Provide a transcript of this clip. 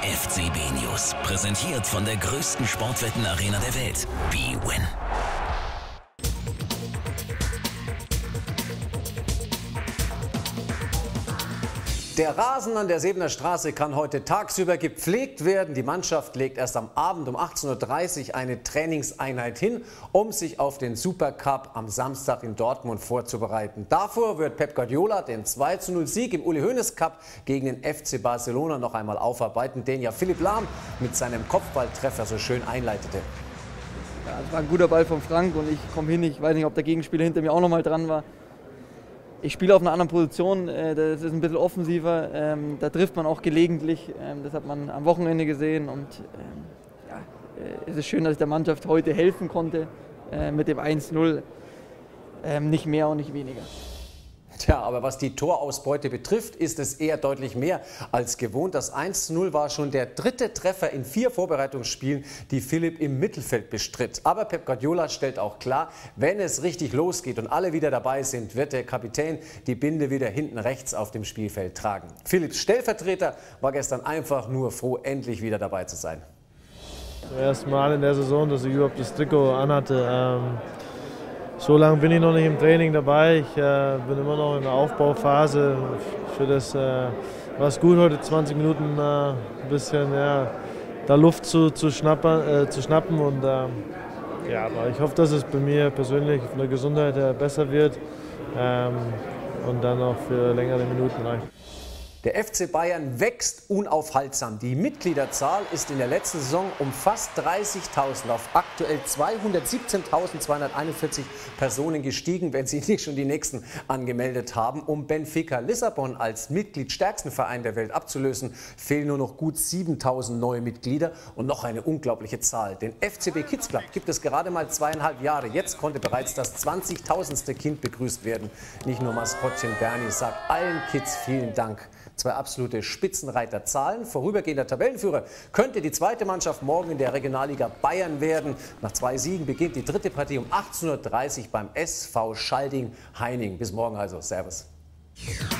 FCB News, präsentiert von der größten Sportwettenarena der Welt, bwin. Der Rasen an der Sebener Straße kann heute tagsüber gepflegt werden. Die Mannschaft legt erst am Abend um 18:30 Uhr eine Trainingseinheit hin, um sich auf den Supercup am Samstag in Dortmund vorzubereiten. Davor wird Pep Guardiola den 2:0-Sieg im Uli-Hoeneß-Cup gegen den FC Barcelona noch einmal aufarbeiten, den ja Philipp Lahm mit seinem Kopfballtreffer so schön einleitete. Ja, es war ein guter Ball von Frank und ich komme hin. Ich weiß nicht, ob der Gegenspieler hinter mir auch noch mal dran war. Ich spiele auf einer anderen Position, das ist ein bisschen offensiver, da trifft man auch gelegentlich, das hat man am Wochenende gesehen und es ist schön, dass ich der Mannschaft heute helfen konnte mit dem 1:0, nicht mehr und nicht weniger. Tja, aber was die Torausbeute betrifft, ist es eher deutlich mehr als gewohnt. Das 1:0 war schon der dritte Treffer in 4 Vorbereitungsspielen, die Philipp im Mittelfeld bestritt. Aber Pep Guardiola stellt auch klar, wenn es richtig losgeht und alle wieder dabei sind, wird der Kapitän die Binde wieder hinten rechts auf dem Spielfeld tragen. Philipps Stellvertreter war gestern einfach nur froh, endlich wieder dabei zu sein. Das erste Mal in der Saison, dass ich überhaupt das Trikot anhatte. So lange bin ich noch nicht im Training dabei, ich bin immer noch in der Aufbauphase. Für das war es gut, heute 20 Minuten ein bisschen da Luft zu schnappen. Und, aber ich hoffe, dass es bei mir persönlich von der Gesundheit her besser wird und dann auch für längere Minuten reicht. Der FC Bayern wächst unaufhaltsam. Die Mitgliederzahl ist in der letzten Saison um fast 30.000 auf aktuell 217.241 Personen gestiegen, wenn sie nicht schon die nächsten angemeldet haben. Um Benfica Lissabon als mitgliedstärksten Verein der Welt abzulösen, fehlen nur noch gut 7.000 neue Mitglieder und noch eine unglaubliche Zahl. Den FCB Kids Club gibt es gerade mal 2,5 Jahre. Jetzt konnte bereits das 20.000. Kind begrüßt werden. Nicht nur Maskottchen Bernie sagt allen Kids vielen Dank. 2 absolute Spitzenreiterzahlen. Vorübergehender Tabellenführer könnte die zweite Mannschaft morgen in der Regionalliga Bayern werden. Nach 2 Siegen beginnt die dritte Partie um 18:30 Uhr beim SV Schalding-Heining. Bis morgen also. Servus.